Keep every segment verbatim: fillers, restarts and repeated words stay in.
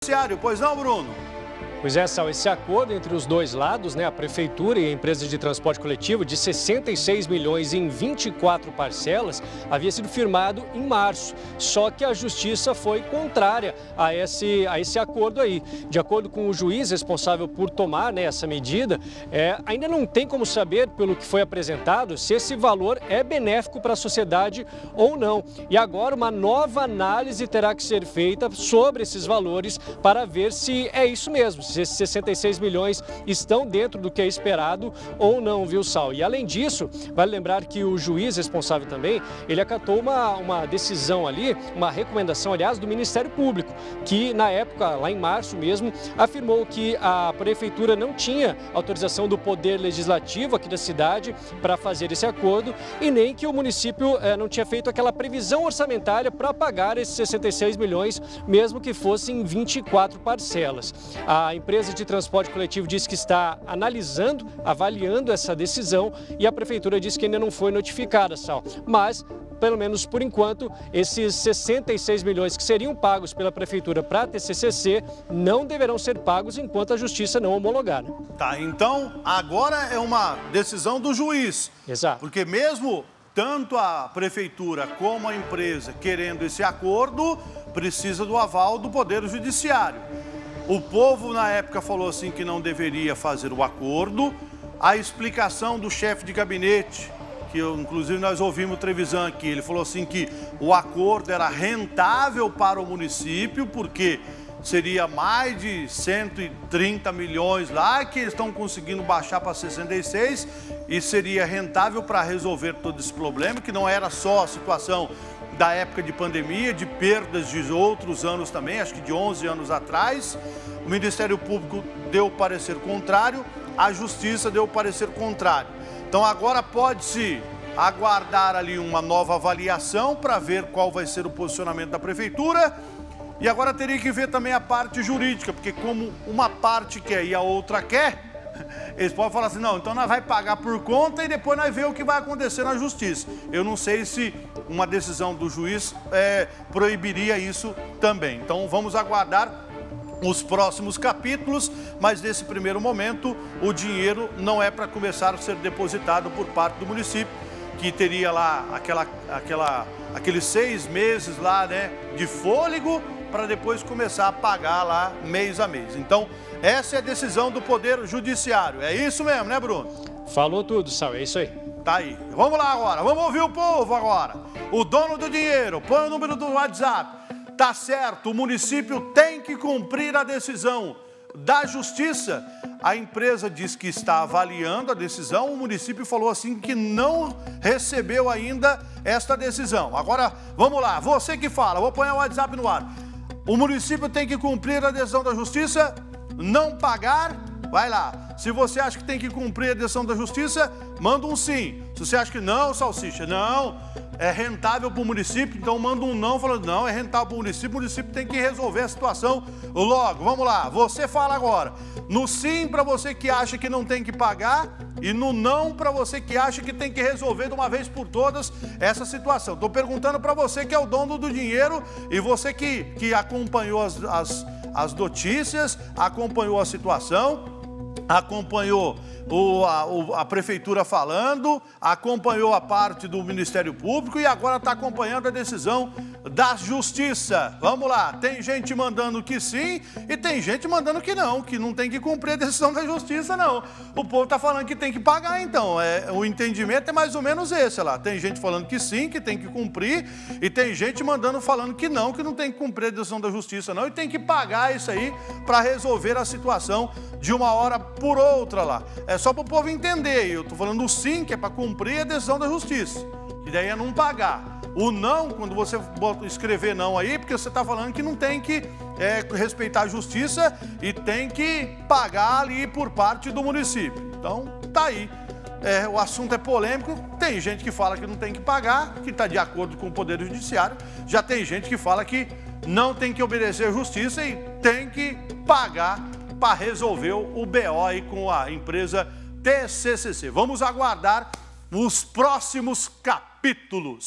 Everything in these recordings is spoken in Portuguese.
Judiciário. Pois não, Bruno? Pois é, Sal, esse acordo entre os dois lados, né, a Prefeitura e a empresa de transporte coletivo, de sessenta e seis milhões em vinte e quatro parcelas, havia sido firmado em março. Só que a Justiça foi contrária a esse, a esse acordo aí. De acordo com o juiz responsável por tomar, né, essa medida, é, ainda não tem como saber, pelo que foi apresentado, se esse valor é benéfico para a sociedade ou não. E agora uma nova análise terá que ser feita sobre esses valores para ver se é isso mesmo. Se esses sessenta e seis milhões estão dentro do que é esperado ou não, viu, Sal? E além disso, vale lembrar que o juiz responsável também, ele acatou uma, uma decisão ali, uma recomendação, aliás, do Ministério Público, que na época, lá em março mesmo, afirmou que a Prefeitura não tinha autorização do Poder Legislativo aqui da cidade para fazer esse acordo e nem que o município eh, não tinha feito aquela previsão orçamentária para pagar esses sessenta e seis milhões, mesmo que fossem vinte e quatro parcelas. A A empresa de transporte coletivo diz que está analisando, avaliando essa decisão e a Prefeitura diz que ainda não foi notificada, Sal. Mas, pelo menos por enquanto, esses sessenta e seis milhões que seriam pagos pela Prefeitura para a T C C C não deverão ser pagos enquanto a Justiça não homologar. Né? Tá, então agora é uma decisão do juiz. Exato. Porque mesmo tanto a Prefeitura como a empresa querendo esse acordo, precisa do aval do Poder Judiciário. O povo, na época, falou assim que não deveria fazer o acordo. A explicação do chefe de gabinete, que eu, inclusive nós ouvimos o Trevisan aqui, ele falou assim que o acordo era rentável para o município, porque seria mais de cento e trinta milhões lá, que eles estão conseguindo baixar para sessenta e seis, e seria rentável para resolver todo esse problema, que não era só a situação da época de pandemia, de perdas de outros anos também, acho que de onze anos atrás. O Ministério Público deu o parecer contrário, a Justiça deu o parecer contrário. Então agora pode-se aguardar ali uma nova avaliação para ver qual vai ser o posicionamento da Prefeitura. E agora teria que ver também a parte jurídica, porque como uma parte quer e a outra quer, eles podem falar assim, não, então nós vamos pagar por conta e depois nós vemos o que vai acontecer na Justiça. Eu não sei se uma decisão do juiz é, proibiria isso também. Então vamos aguardar os próximos capítulos, mas nesse primeiro momento o dinheiro não é para começar a ser depositado por parte do município, que teria lá aquela, aquela, aqueles seis meses lá, né, de fôlego, para depois começar a pagar lá mês a mês. Então, essa é a decisão do Poder Judiciário. É isso mesmo, né, Bruno? Falou tudo, Sal, é isso aí. Tá aí. Vamos lá agora, vamos ouvir o povo agora. O dono do dinheiro, põe o número do WhatsApp. Tá certo, o município tem que cumprir a decisão da Justiça. A empresa diz que está avaliando a decisão, o município falou assim que não recebeu ainda esta decisão. Agora, vamos lá, você que fala, vou pôr o WhatsApp no ar. O município tem que cumprir a decisão da Justiça, não pagar, vai lá. Se você acha que tem que cumprir a decisão da Justiça, manda um sim. Se você acha que não, Salsicha, não, é rentável para o município, então manda um não, falando não, é rentável para o município, o município tem que resolver a situação logo. Vamos lá, você fala agora. No sim para você que acha que não tem que pagar e no não para você que acha que tem que resolver de uma vez por todas essa situação. Estou perguntando para você que é o dono do dinheiro e você que, que acompanhou as, as, as notícias, acompanhou a situação, acompanhou o, a, o, a Prefeitura falando, acompanhou a parte do Ministério Público e agora está acompanhando a decisão da Justiça. Vamos lá, tem gente mandando que sim e tem gente mandando que não, que não tem que cumprir a decisão da Justiça, não. O povo está falando que tem que pagar, então. É, o entendimento é mais ou menos esse lá. Tem gente falando que sim, que tem que cumprir, e tem gente mandando falando que não, que não tem que cumprir a decisão da Justiça, não, e tem que pagar isso aí para resolver a situação de uma hora por outra lá. É só para o povo entender. Eu estou falando o sim, que é para cumprir a decisão da Justiça, e daí é não pagar. O não, quando você escrever não aí, porque você está falando que não tem que é, respeitar a Justiça e tem que pagar ali por parte do município. Então, tá aí. É, o assunto é polêmico, tem gente que fala que não tem que pagar, que está de acordo com o Poder Judiciário, já tem gente que fala que não tem que obedecer a Justiça e tem que pagar para resolver o B O aí com a empresa T C C C. Vamos aguardar os próximos capítulos.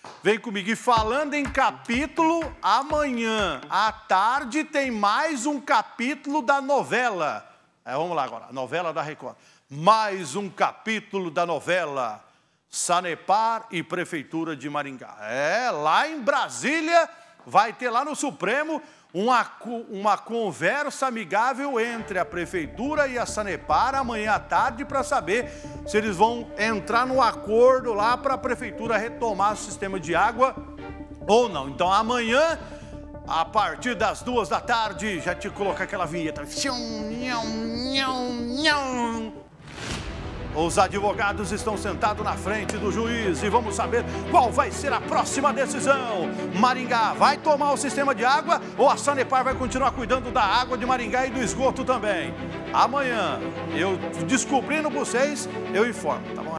Vem comigo. E falando em capítulo, amanhã à tarde tem mais um capítulo da novela. É, vamos lá agora, novela da Record. Mais um capítulo da novela Sanepar e Prefeitura de Maringá. É, lá em Brasília vai ter lá no Supremo uma, uma conversa amigável entre a Prefeitura e a Sanepar amanhã à tarde para saber se eles vão entrar no acordo lá para a Prefeitura retomar o sistema de água ou não. Então amanhã, a partir das duas da tarde, já te colocar aquela vinheta. Os advogados estão sentados na frente do juiz e vamos saber qual vai ser a próxima decisão. Maringá vai tomar o sistema de água ou a Sanepar vai continuar cuidando da água de Maringá e do esgoto também? Amanhã, eu descobrindo vocês, eu informo, tá bom?